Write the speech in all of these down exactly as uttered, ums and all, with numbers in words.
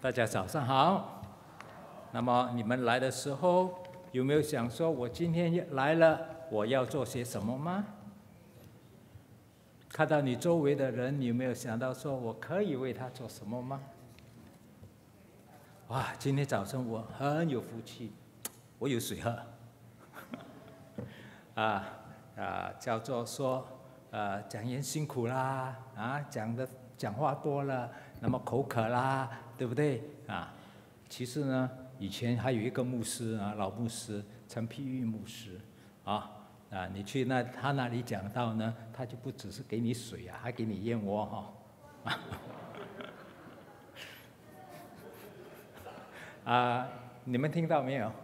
大家早上好。那么你们来的时候，有没有想说，我今天来了，我要做些什么吗？看到你周围的人，你有没有想到说，我可以为他做什么吗？哇，今天早晨我很有福气，我有水喝。啊啊，叫做说，呃，讲员辛苦啦，啊，讲的讲话多了，那么口渴啦，对不对？啊，其实呢，以前还有一个牧师啊，老牧师陈丕玉牧师，啊啊，你去那他那里讲到呢，他就不只是给你水啊，还给你燕窝哈。啊，你们听到没有？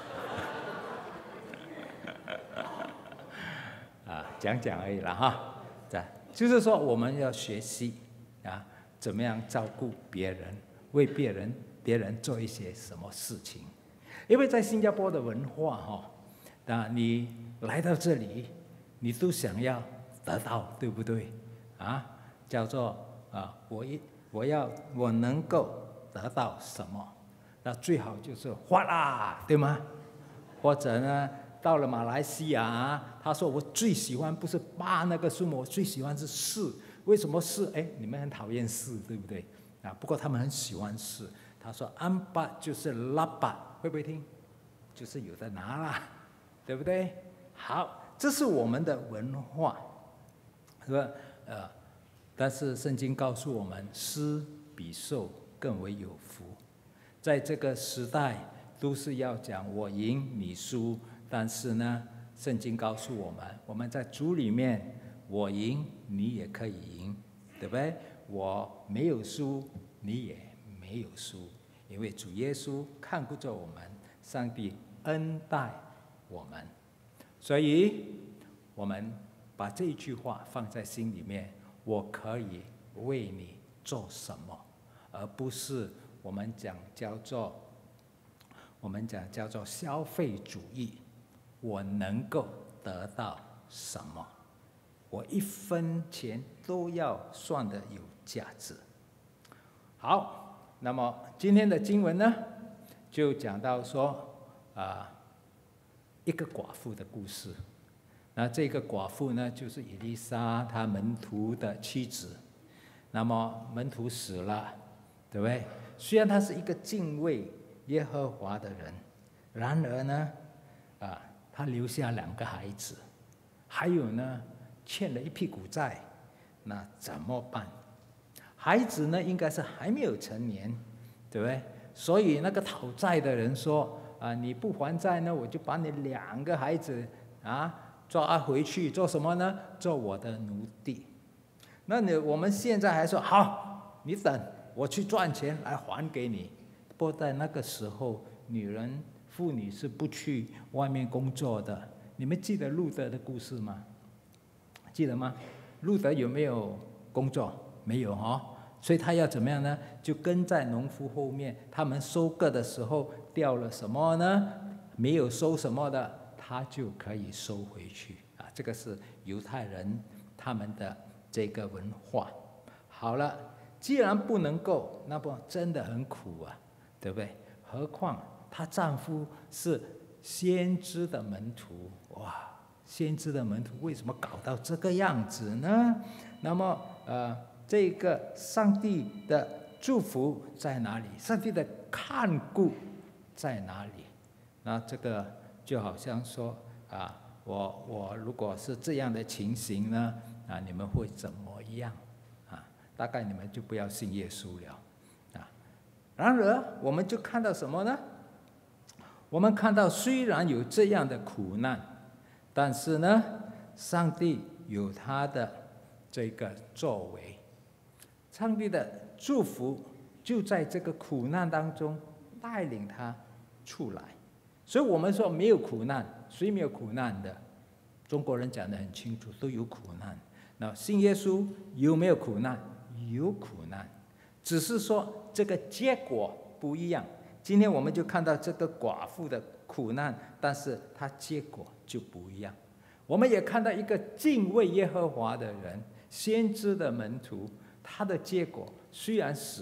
啊，讲讲而已了哈。这就是说，我们要学习啊，怎么样照顾别人，为别人别人做一些什么事情。因为在新加坡的文化哈，啊，你来到这里，你都想要得到，对不对？啊，叫做啊，我一我要我能够得到什么？那最好就是花啦，对吗？或者呢，到了马来西亚，他说我最喜欢不是八那个数目，我最喜欢是四。为什么四？哎，你们很讨厌四，对不对？啊，不过他们很喜欢四。他说安巴就是拉巴，会不会听？就是有的拿啦，对不对？好，这是我们的文化，是吧？呃，但是圣经告诉我们，施比受更为有福。在这个时代，都是要讲我赢你输，但是呢，圣经告诉我们，我们在主里面，我赢你也可以赢，对不对？我没有输，你也没有输，因为主耶稣看顾着我们，上帝恩待我们，所以我们把这一句话放在心里面，我可以为你做什么，而不是我们讲叫做我们讲叫做消费主义，我能够得到什么？我一分钱都要算得有价值。好，那么今天的经文呢，就讲到说啊，一个寡妇的故事。那这个寡妇呢，就是以利沙他门徒的妻子。那么门徒死了，对不对？虽然他是一个敬畏耶和华的人，然而呢，啊，他留下两个孩子，还有呢，欠了一屁股债，那怎么办？孩子呢，应该是还没有成年，对不对？所以那个讨债的人说：“啊，你不还债呢，我就把你两个孩子啊抓回去做什么呢？做我的奴隶。”那你我们现在还说好，你等。我去赚钱来还给你。不过在那个时候，女人、妇女是不去外面工作的。你们记得路德的故事吗？记得吗？路德有没有工作？没有哈、哦，所以他要怎么样呢？就跟在农夫后面。他们收割的时候掉了什么呢？没有收什么的，他就可以收回去啊。这个是犹太人他们的这个文化。好了。既然不能够，那不真的很苦啊，对不对？何况她丈夫是先知的门徒，哇！先知的门徒为什么搞到这个样子呢？那么，呃，这个上帝的祝福在哪里？上帝的看顾在哪里？那这个就好像说啊，我我如果是这样的情形呢，啊，你们会怎么样？大概你们就不要信耶稣了，啊！然而，我们就看到什么呢？我们看到虽然有这样的苦难，但是呢，上帝有他的这个作为，上帝的祝福就在这个苦难当中带领他出来。所以我们说没有苦难，谁没有苦难的？中国人讲得很清楚，都有苦难。那信耶稣有没有苦难？有苦难，只是说这个结果不一样。今天我们就看到这个寡妇的苦难，但是它结果就不一样。我们也看到一个敬畏耶和华的人，先知的门徒，他的结果虽然死了，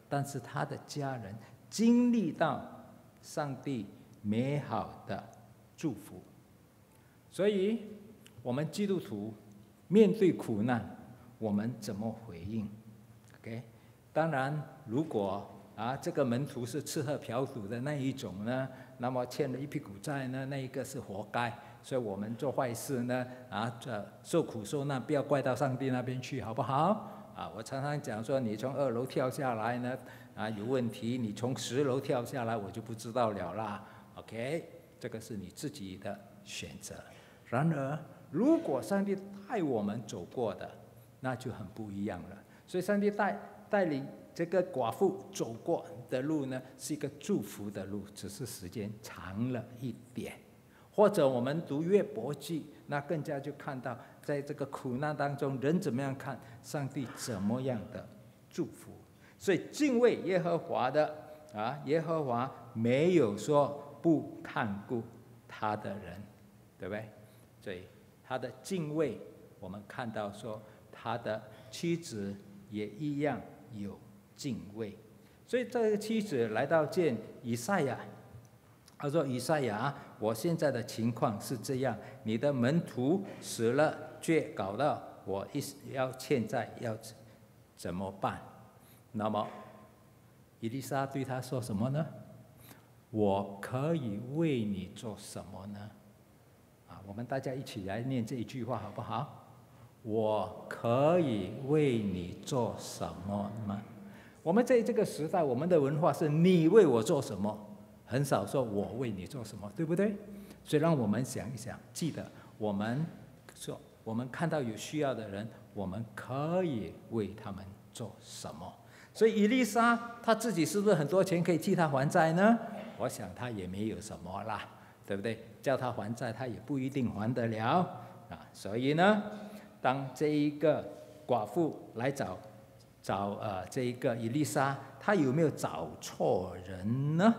但是他的家人经历到上帝美好的祝福。所以，我们基督徒面对苦难，我们怎么回应 ？OK， 当然，如果啊这个门徒是吃喝嫖赌的那一种呢，那么欠了一屁股债呢，那一个是活该。所以我们做坏事呢，啊，这受苦受难，不要怪到上帝那边去，好不好？啊，我常常讲说，你从二楼跳下来呢，啊有问题；你从十楼跳下来，我就不知道了啦。OK， 这个是你自己的选择。然而，如果上帝带我们走过的，那就很不一样了。所以，上帝带带领这个寡妇走过的路呢，是一个祝福的路，只是时间长了一点。或者我们读约伯记，那更加就看到，在这个苦难当中，人怎么样看上帝怎么样的祝福。所以敬畏耶和华的啊，耶和华没有说不看顾他的人，对不对？所以他的敬畏，我们看到说他的妻子也一样有敬畏。所以这个妻子来到见以赛亚。他说：“以赛亚，我现在的情况是这样，你的门徒死了，却搞到我一要欠债，要怎么办？”那么，以利沙对他说什么呢？我可以为你做什么呢？啊，我们大家一起来念这一句话好不好？我可以为你做什么吗？我们在这个时代，我们的文化是你为我做什么？很少说我为你做什么，对不对？所以让我们想一想，记得我们说，我们看到有需要的人，我们可以为他们做什么？所以以利沙他自己是不是很多钱可以替他还债呢？我想他也没有什么啦，对不对？叫他还债，他也不一定还得了啊。所以呢，当这一个寡妇来找找呃这一个以利沙，他有没有找错人呢？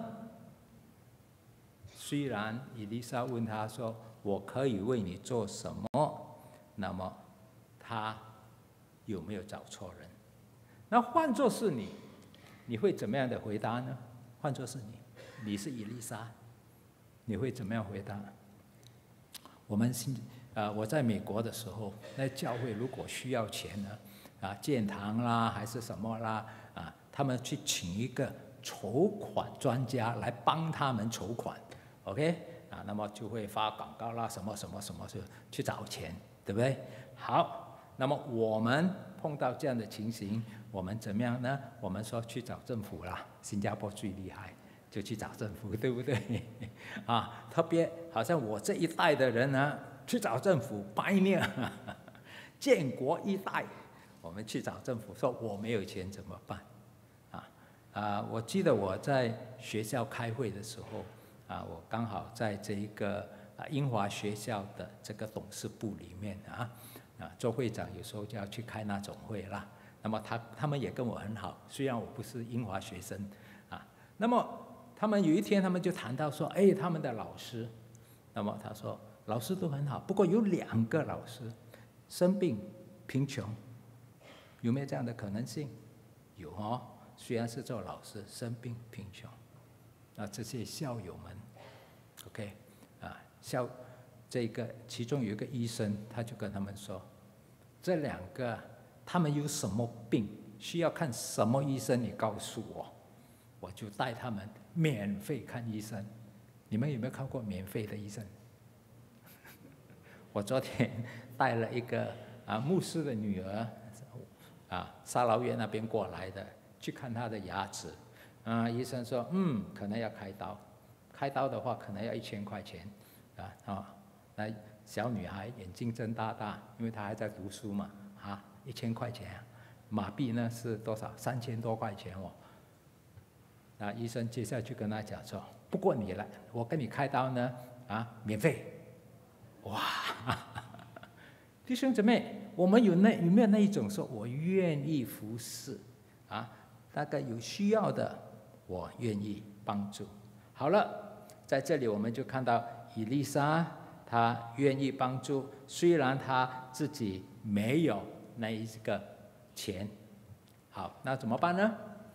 虽然以利沙问他说：“我可以为你做什么？”那么他有没有找错人？那换作是你，你会怎么样的回答呢？换作是你，你是以利沙，你会怎么样回答？我们新呃，我在美国的时候，那教会如果需要钱呢，啊，建堂啦还是什么啦，啊，他们去请一个筹款专家来帮他们筹款。OK 啊，那么就会发广告啦，什么什么什么，就去找钱，对不对？好，那么我们碰到这样的情形，我们怎么样呢？我们说去找政府啦，新加坡最厉害，就去找政府，对不对？啊，特别好像我这一代的人呢，去找政府拜年，建国一代，我们去找政府说我没有钱怎么办？啊啊，我记得我在学校开会的时候。啊，我刚好在这一个啊英华学校的这个董事部里面啊，啊做会长有时候就要去开那种会啦。那么他他们也跟我很好，虽然我不是英华学生啊。那么他们有一天他们就谈到说，哎，他们的老师，那么他说老师都很好，不过有两个老师生病贫穷，有没有这样的可能性？有哦，虽然是做老师，生病贫穷。啊，这些校友们 ，OK， 啊，校这个其中有一个医生，他就跟他们说，这两个他们有什么病，需要看什么医生，你告诉我，我就带他们免费看医生。你们有没有看过免费的医生？我昨天带了一个啊牧师的女儿，啊沙劳越那边过来的，去看她的牙齿。啊，医生说，嗯，可能要开刀，开刀的话可能要一千块钱，啊啊，那小女孩眼睛睁大大，因为她还在读书嘛，啊，一千块钱，马币呢是多少？三千多块钱哦。那医生接下去跟她讲说，不过你来，我跟你开刀呢，啊，免费，哇，弟兄姊妹，我们有那有没有那一种说，我愿意服侍，啊，大概有需要的。我愿意帮助。好了，在这里我们就看到以利沙，他愿意帮助，虽然他自己没有那一个钱。好，那怎么办呢？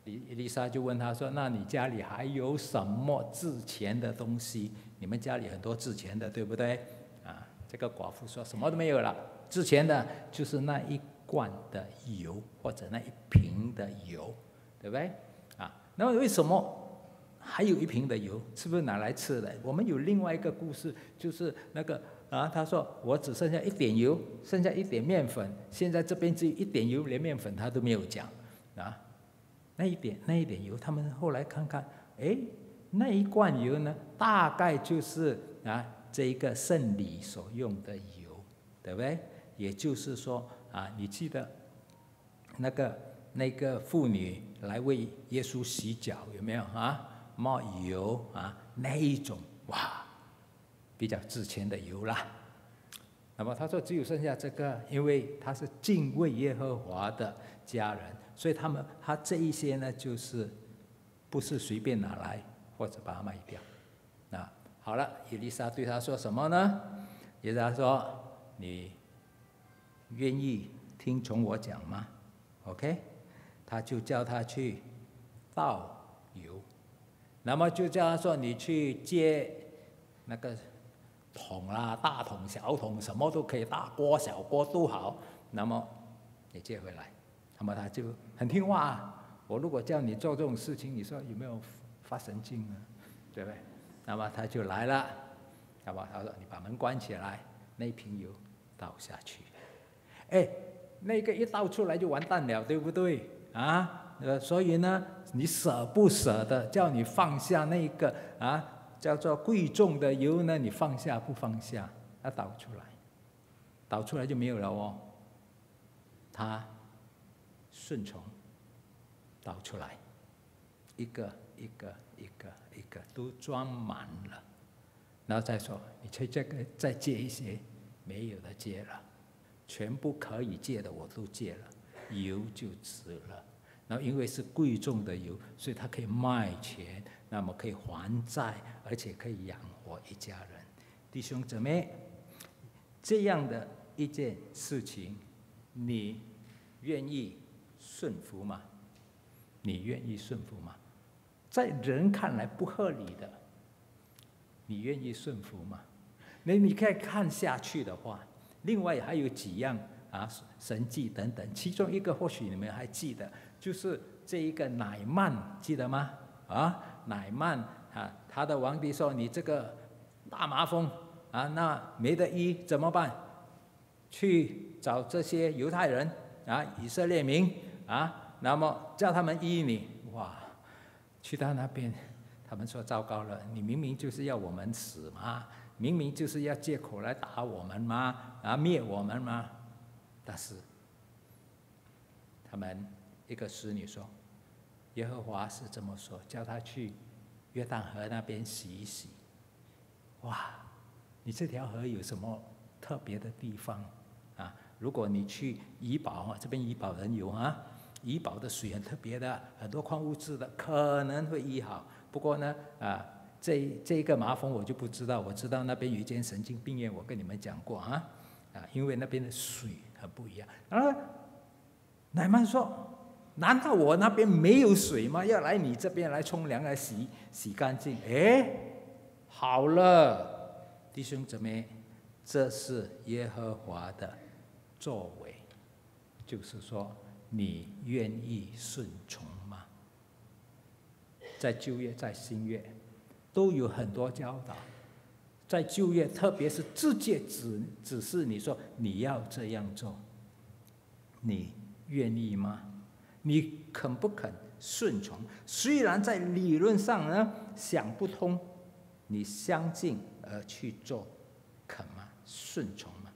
以以利沙就问他说：“那你家里还有什么值钱的东西？你们家里很多值钱的，对不对？”啊，这个寡妇说什么都没有了，值钱的就是那一罐的油或者那一瓶的油，对不对？啊，那么为什么还有一瓶的油？是不是拿来吃的？我们有另外一个故事，就是那个啊，他说我只剩下一点油，剩下一点面粉，现在这边只有一点油，连面粉他都没有讲啊。那一点那一点油，他们后来看看，哎，那一罐油呢，大概就是啊这一个圣礼所用的油，对不对？也就是说啊，你记得那个那个妇女来为耶稣洗脚，有没有啊？冒油啊，那一种哇，比较值钱的油啦。那么他说只有剩下这个，因为他是敬畏耶和华的家人，所以他们他这一些呢，就是不是随便拿来或者把它卖掉。那好了，以利沙对他说什么呢？以利沙说：“你愿意听从我讲吗 ？”OK， 他就叫他去倒油，那么就叫他说：“你去接那个桶啦，大桶、小桶，什么都可以，大锅、小锅都好。那么你接回来。”那么他就很听话啊。我如果叫你做这种事情，你说有没有发神经呢？对不对？那么他就来了。那么他说：“你把门关起来，那瓶油倒下去。”哎，那个一倒出来就完蛋了，对不对啊？呃，所以呢，你舍不舍得叫你放下那个啊，叫做贵重的油呢？你放下不放下？它倒出来，倒出来就没有了哦。他顺从，倒出来，一个一个一个一个都装满了，然后再说，你去这个再借一些，没有的借了。全部可以借的我都借了，油就值了。然后因为是贵重的油，所以它可以卖钱，那么可以还债，而且可以养活一家人。弟兄姊妹，这样的一件事情，你愿意顺服吗？你愿意顺服吗？在人看来不合理的，你愿意顺服吗？那你可以看下去的话。另外还有几样啊，神迹等等，其中一个或许你们还记得，就是这一个乃曼，记得吗？啊，乃曼啊，他的皇帝说：“你这个大麻风啊，那没得医怎么办？去找这些犹太人啊，以色列民啊，那么叫他们医你。”哇，去到那边，他们说：“糟糕了，你明明就是要我们死嘛！”明明就是要借口来打我们吗？啊，灭我们吗？但是他们一个使女说：“耶和华是这么说，叫他去约旦河那边洗一洗。”哇，你这条河有什么特别的地方啊？如果你去怡保，这边怡保人有啊，怡保的水很特别的，很多矿物质的，可能会医好。不过呢，啊。这这个麻风我就不知道，我知道那边有一间神经病院，我跟你们讲过啊，啊，因为那边的水很不一样。啊，乃曼说：“难道我那边没有水吗？要来你这边来冲凉来洗洗干净？”哎，好了，弟兄姊妹，这是耶和华的作为，就是说，你愿意顺从吗？在旧约，在新约。都有很多教导，在旧约，特别是直接指指示你说你要这样做，你愿意吗？你肯不肯顺从？虽然在理论上呢想不通，你相信而去做，肯吗？顺从吗？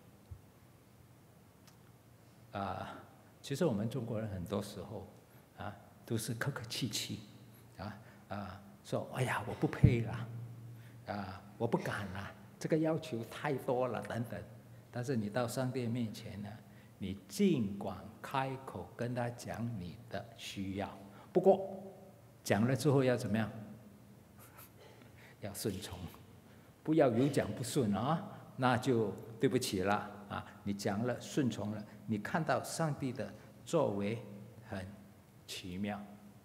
啊、呃，其实我们中国人很多时候啊都是客客气气，啊啊。呃说：“哎呀，我不配了，啊，我不敢了，这个要求太多了，等等。”但是你到上帝面前呢，你尽管开口跟他讲你的需要，不过讲了之后要怎么样？要顺从，不要有讲不顺啊，那就对不起了啊！你讲了，顺从了，你看到上帝的作为很奇妙。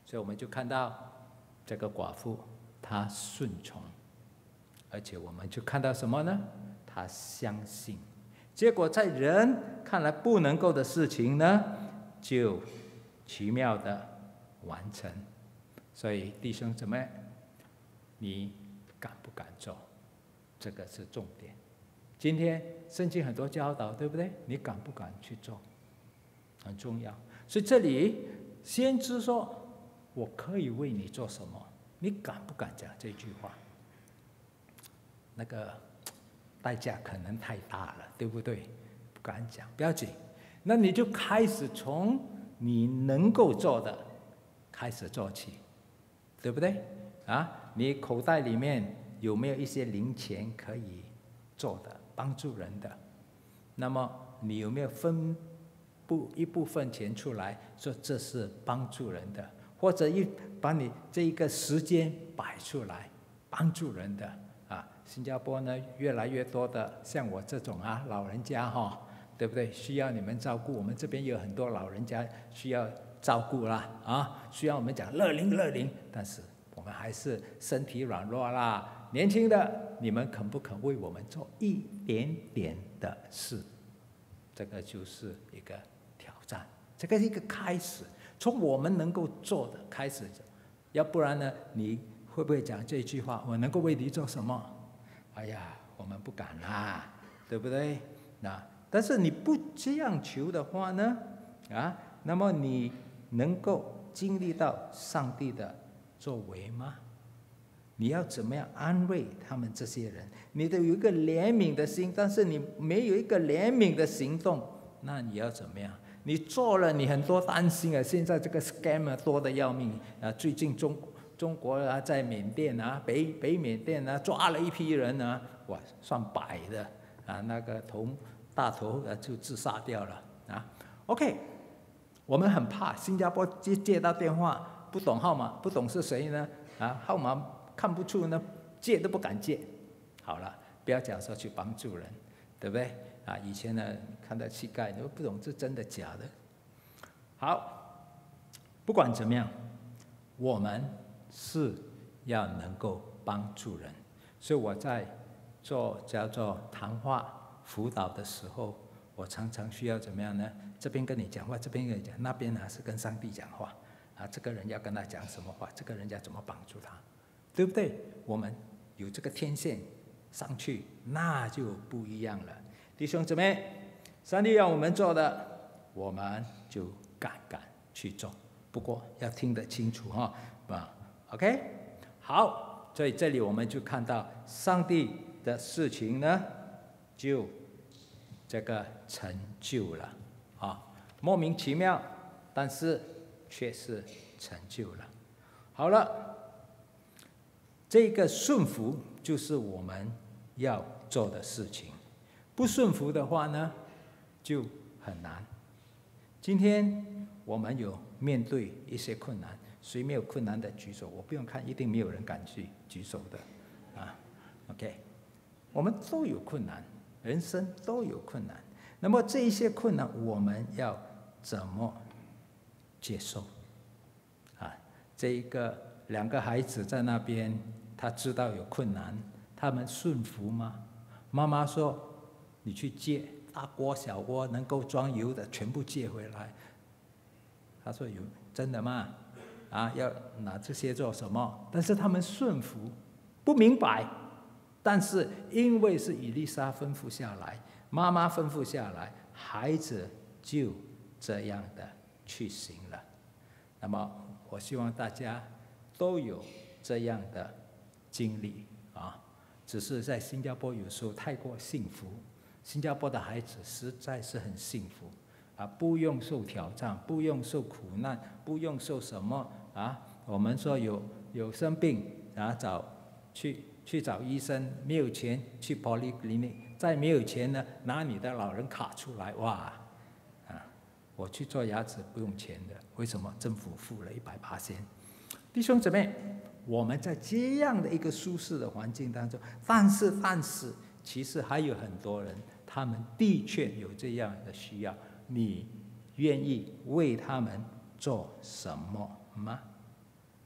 所以我们就看到这个寡妇她顺从，而且我们就看到什么呢？她相信。结果在人看来不能够的事情呢，就奇妙的完成。所以弟兄姊妹，你敢不敢做？这个是重点。今天圣经很多教导，对不对？你敢不敢去做？很重要。所以这里先知说：“我可以为你做什么？”你敢不敢讲这句话？那个代价可能太大了，对不对？不敢讲，不要紧。那你就开始从你能够做的开始做起，对不对？啊，你口袋里面有没有一些零钱可以做的，帮助人的？那么你有没有分部一部分钱出来，说这是帮助人的，或者一把你这一个时间摆出来，帮助人的？啊，新加坡呢，越来越多的像我这种啊老人家哈、哦，对不对？需要你们照顾。我们这边有很多老人家需要照顾啦，啊，需要我们讲乐龄乐龄，但是我们还是身体软弱啦。年轻的，你们肯不肯为我们做一点点的事？这个就是一个挑战，这个是一个开始，从我们能够做的开始。要不然呢，你会不会讲这句话？我能够为你做什么？哎呀，我们不敢啦，对不对？那但是你不这样求的话呢，啊，那么你能够经历到上帝的作为吗？你要怎么样安慰他们这些人？你得有一个怜悯的心，但是你没有一个怜悯的行动，那你要怎么样？你做了，你很多担心啊！现在这个 scammer 多得要命啊！最近中中国啊，在缅甸啊，北北缅甸啊，抓了一批人啊，哇，上百的啊，那个头大头啊就自杀掉了啊。OK， 我们很怕新加坡接接到电话，不懂号码，不懂是谁呢？啊，号码看不出呢，借都不敢借。好了，不要讲说去帮助人，对不对？啊，以前呢看到乞丐，你都不懂是真的假的。好，不管怎么样，我们是要能够帮助人。所以我在做叫做谈话辅导的时候，我常常需要怎么样呢？这边跟你讲话，这边跟你讲，那边呢是跟上帝讲话。啊，这个人要跟他讲什么话？这个人家怎么帮助他？对不对？我们有这个天线上去，那就不一样了。弟兄姊妹，上帝让我们做的，我们就敢敢去做。不过要听得清楚哈，啊 ，OK， 好，所以这里我们就看到上帝的事情呢，就这个成就了啊，莫名其妙，但是却是成就了。好了，这个顺服就是我们要做的事情。不顺服的话呢，就很难。今天我们有面对一些困难，谁没有困难的举手？我不用看，一定没有人敢去举手的，啊 ，OK， 我们都有困难，人生都有困难。那么这一些困难，我们要怎么接受？啊，这一个两个孩子在那边，他知道有困难，他们顺服吗？妈妈说：“你去借大锅小锅能够装油的，全部借回来。”他说：“有真的吗？啊，要拿这些做什么？”但是他们顺服，不明白。但是因为是以利沙吩咐下来，妈妈吩咐下来，孩子就这样的去行了。那么我希望大家都有这样的经历啊。只是在新加坡有时候太过幸福，新加坡的孩子实在是很幸福啊，不用受挑战，不用受苦难，不用受什么啊。我们说有有生病啊，找去去找医生，没有钱去 polyclinic， 再没有钱呢，拿你的老人卡出来，哇啊！我去做牙齿不用钱的，为什么？政府付了一百八千。弟兄姊妹，我们在这样的一个舒适的环境当中，但是但是，其实还有很多人，他们的确有这样的需要，你愿意为他们做什么吗？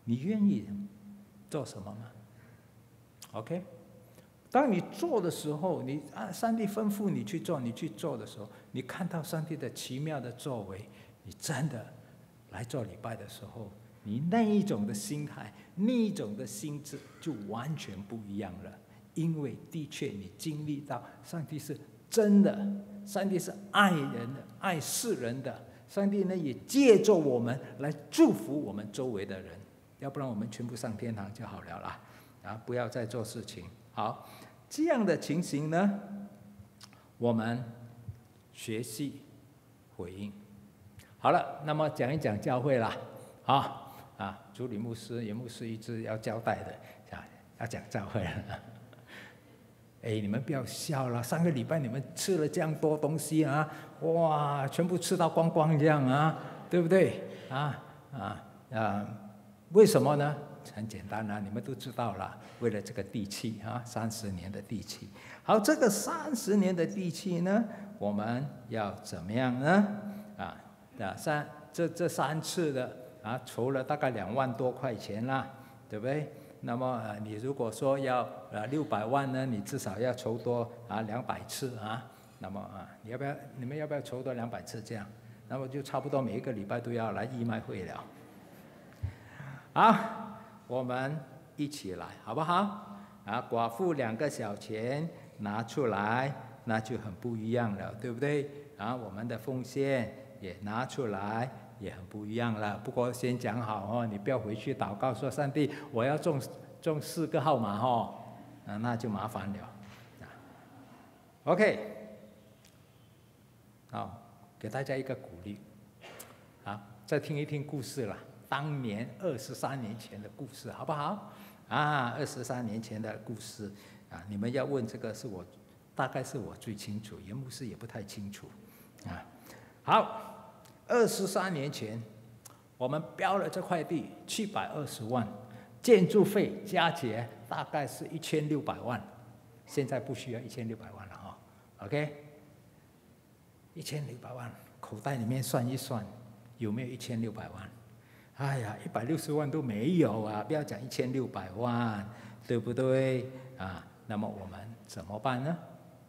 你愿意做什么吗 ？OK， 当你做的时候，你啊，上帝吩咐你去做，你去做的时候，你看到上帝的奇妙的作为，你真的来做礼拜的时候，你那一种的心态，那一种的心智就完全不一样了。因为的确你经历到上帝是真的，上帝是爱人的，爱世人的。上帝呢也借着我们来祝福我们周围的人，要不然我们全部上天堂就好了啦，啊，不要再做事情。好，这样的情形呢，我们学习回应。好了，那么讲一讲教会啦，啊啊，主理牧师、严牧师一直要交代的，啊，要讲教会了。哎，你们不要笑了，上个礼拜你们吃了这样多东西啊，哇，全部吃到光光这样啊，对不对？啊啊啊，为什么呢？很简单啊，你们都知道了，为了这个地契啊，三十年的地契。好，这个三十年的地契呢，我们要怎么样呢？啊啊，三这这三次的啊，筹了大概两万多块钱啦，对不对？那么呃，你如果说要呃六百万呢，你至少要筹多啊两百次啊。那么啊，你要不要？你们要不要筹多两百次这样？那么就差不多每一个礼拜都要来义卖会了。好，我们一起来，好不好？啊，寡妇两个小钱拿出来，那就很不一样了，对不对？啊，我们的奉献也拿出来。也很不一样了。不过先讲好哦，你不要回去祷告说上帝，我要中中四个号码哦，啊，那就麻烦了。OK， 好，给大家一个鼓励，啊，再听一听故事啦，当年二十三年前的故事，好不好？啊，二十三年前的故事啊，你们要问这个是我，大概是我最清楚，严牧师也不太清楚，啊，好。二十三年前，我们标了这块地七百二十万，建筑费加起来大概是一千六百万，现在不需要一千六百万了哈、哦、，OK， 一千六百万，口袋里面算一算，有没有一千六百万？哎呀，一百六十万都没有啊！不要讲一千六百万，对不对啊？那么我们怎么办呢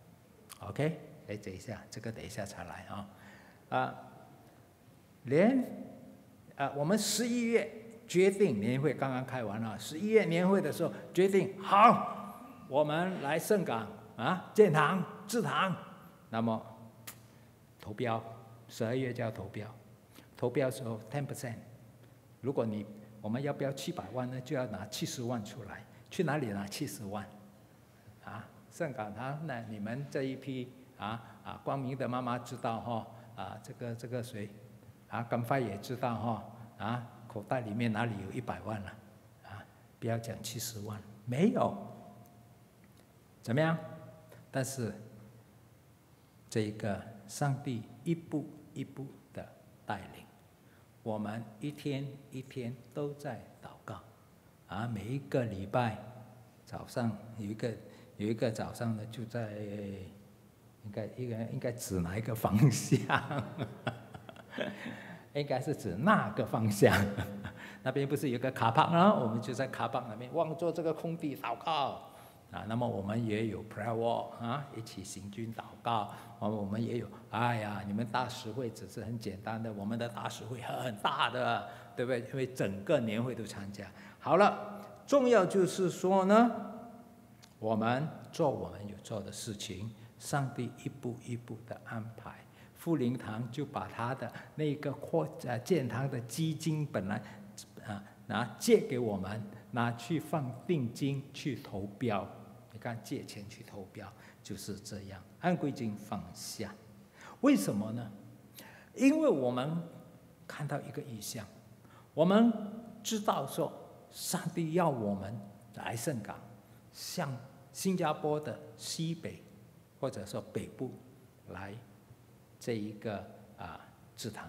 ？OK， 哎，等一下，这个等一下才来啊啊。连，啊，我们十一月决定年会刚刚开完了，十一月年会的时候决定好，我们来圣港啊建堂制堂，那么投标，十二月就要投标，投标的时候 ten percent， 如果你我们要标七百万呢，就要拿七十万出来，去哪里拿七十万？啊，圣港堂，那你们这一批啊啊光明的妈妈知道哈、哦、啊这个这个谁？啊，甘发也知道哈、哦，啊，口袋里面哪里有一百万了、啊？啊，不要讲七十万，没有，怎么样？但是这一个上帝一步一步的带领，我们一天一天都在祷告，啊，每一个礼拜早上有一个有一个早上呢，就在应该应该应该指哪一个方向？应该是指那个方向，那边不是有个卡帕呢？我们就在卡帕那边望着这个空地祷告啊。那么我们也有 prayer walk 啊，一起行军祷告。我们也有，哎呀，你们大使会只是很简单的，我们的大使会很大的，对不对？因为整个年会都参加。好了，重要就是说呢，我们做我们有做的事情，上帝一步一步的安排。富灵堂就把他的那个扩呃建堂的基金本来啊拿借给我们，拿去放定金去投标。你看借钱去投标就是这样，按规定放下。为什么呢？因为我们看到一个意象，我们知道说上帝要我们来圣港，向新加坡的西北或者说北部来。这一个啊制堂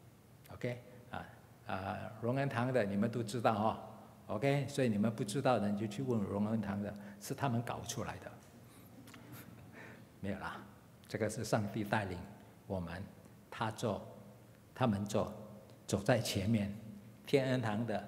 ，OK 啊啊荣恩堂的你们都知道哦 ，OK， 所以你们不知道的你就去问荣恩堂的，是他们搞出来的，没有啦，这个是上帝带领我们，他做，他们做，走在前面，天恩堂的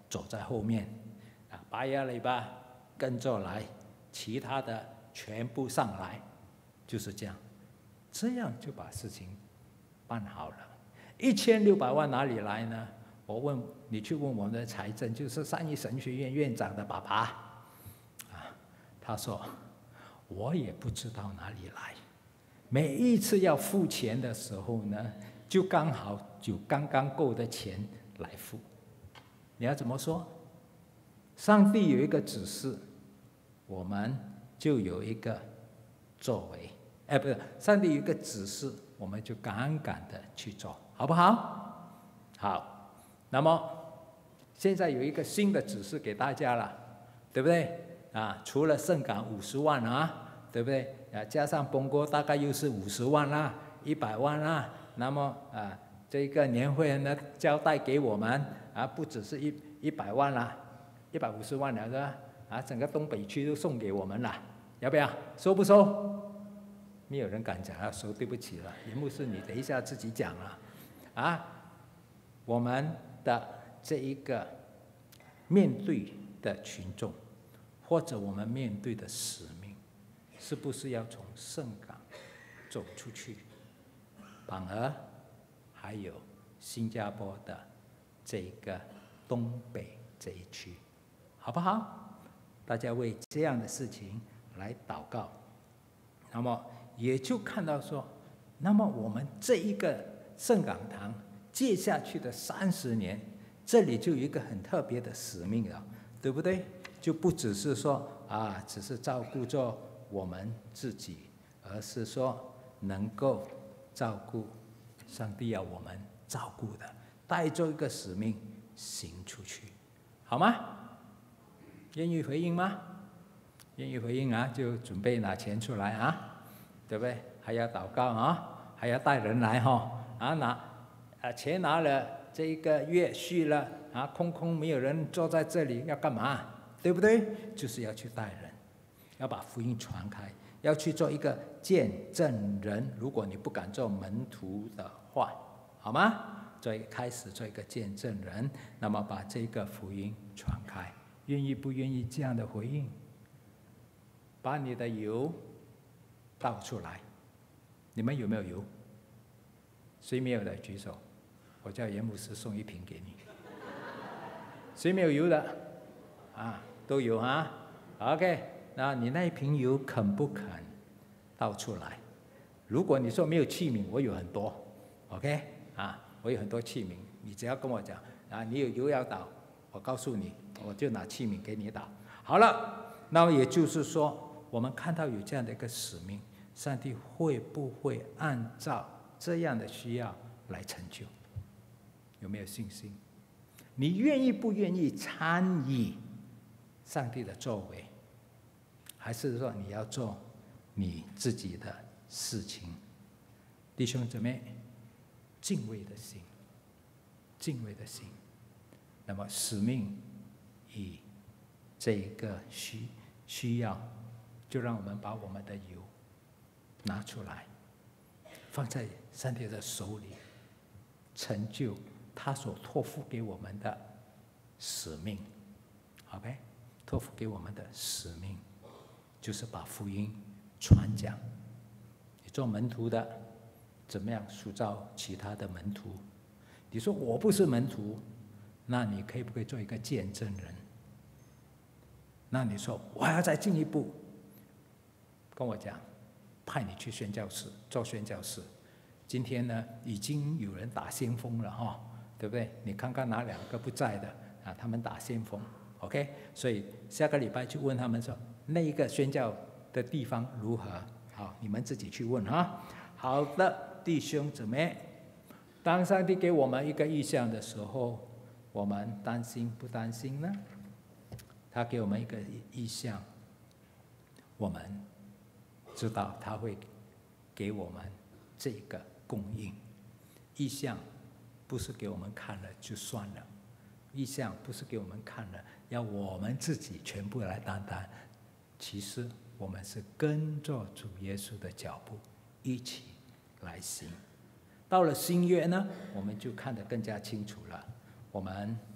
走在后面，啊，拔牙篱笆跟着来，其他的全部上来，就是这样，这样就把事情办好了。一千六百万哪里来呢？我问你去问我们的财政，就是三一神学院院长的爸爸，啊，他说我也不知道哪里来，每一次要付钱的时候呢，就刚好有刚刚够的钱来付。你要怎么说？上帝有一个指示，我们就有一个作为。哎，不是，上帝有一个指示，我们就敢敢的去做，好不好？好，那么现在有一个新的指示给大家了，对不对？啊，除了圣港五十万啊，对不对？啊，加上崩锅大概又是五十万啦，一百万啦。那么啊，这个年会呢交代给我们啊，不只是一一百万啦，一百五十万了是吧？啊，整个东北区都送给我们了，要不要？收不收？没有人敢讲要收，对不起了，林牧师，你等一下自己讲了。啊，我们的这一个面对的群众，或者我们面对的使命，是不是要从圣港走出去？反而还有新加坡的这个东北这一区，好不好？大家为这样的事情来祷告。那么也就看到说，那么我们这一个圣港堂接下去的三十年，这里就有一个很特别的使命了，对不对？就不只是说啊，只是照顾着我们自己，而是说能够照顾上帝要我们照顾的，带着一个使命行出去，好吗？愿意回应吗？愿意回应啊，就准备拿钱出来啊，对不对？还要祷告啊，还要带人来哈啊，拿啊钱拿了，这一个月续了啊，空空没有人坐在这里，要干嘛？对不对？就是要去带人，要把福音传开，要去做一个见证人。如果你不敢做门徒的话，好吗？做一个开始做一个见证人，那么把这个福音传开，愿意不愿意这样的回应？把你的油倒出来，你们有没有油？谁没有的举手，我叫严牧师送一瓶给你。谁没有油的？啊，都有啊。OK， 那你那一瓶油肯不肯倒出来？如果你说没有器皿，我有很多 ，OK， 啊，我有很多器皿，你只要跟我讲啊，你有油要倒，我告诉你，我就拿器皿给你倒。好了，那么也就是说，我们看到有这样的一个使命，上帝会不会按照这样的需要来成就？有没有信心？你愿意不愿意参与上帝的作为？还是说你要做你自己的事情？弟兄姊妹，敬畏的心，敬畏的心。那么使命与这一个需需要，就让我们把我们的油拿出来，放在上帝的手里，成就他所托付给我们的使命。OK， 托付给我们的使命就是把福音传讲。你做门徒的，怎么样塑造其他的门徒？你说我不是门徒，那你可以不可以做一个见证人？那你说我还要再进一步，跟我讲，派你去宣教士做宣教士。今天呢，已经有人打先锋了哈，对不对？你看看哪两个不在的啊？他们打先锋 ，OK？ 所以下个礼拜去问他们说，那一个宣教的地方如何？好，你们自己去问哈。好的，弟兄姊妹，当上帝给我们一个意象的时候，我们担心不担心呢？他给我们一个意象，我们知道他会给我们这个供应。意象不是给我们看了就算了，意象不是给我们看了，要我们自己全部来担当。其实我们是跟着主耶稣的脚步一起来行。到了新约呢，我们就看得更加清楚了。我们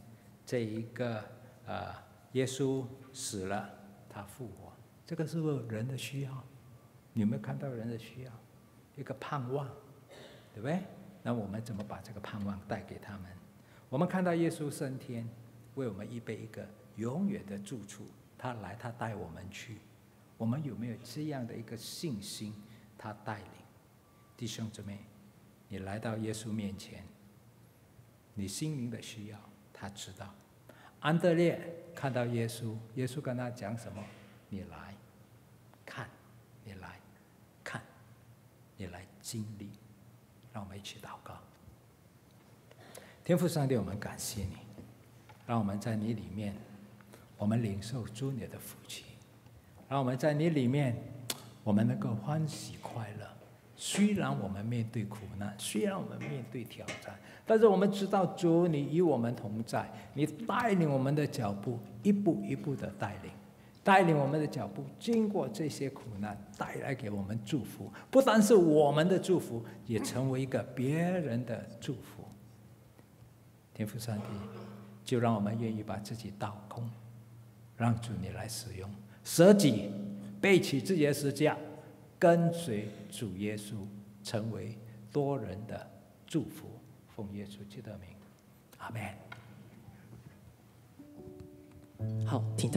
这一个呃，耶稣死了，他复活，这个是人的需要。你有没有看到人的需要？一个盼望，对不对？那我们怎么把这个盼望带给他们？我们看到耶稣升天，为我们预备一个永远的住处，他来，他带我们去。我们有没有这样的一个信心？他带领弟兄姊妹，你来到耶稣面前，你心灵的需要，他知道。安德烈看到耶稣，耶稣跟他讲什么？你来看，你来看，你来经历。让我们一起祷告。天父上帝，我们感谢你，让我们在你里面，我们领受主你的福气，让我们在你里面，我们能够欢喜快乐。虽然我们面对苦难，虽然我们面对挑战，但是我们知道主你与我们同在，你带领我们的脚步，一步一步的带领，带领我们的脚步经过这些苦难，带来给我们祝福。不单是我们的祝福，也成为一个别人的祝福。天父上帝，就让我们愿意把自己倒空，让主你来使用，舍己，背起自己的十字架，跟随主耶稣，成为多人的祝福。奉耶稣基督的名，阿们。 好，请。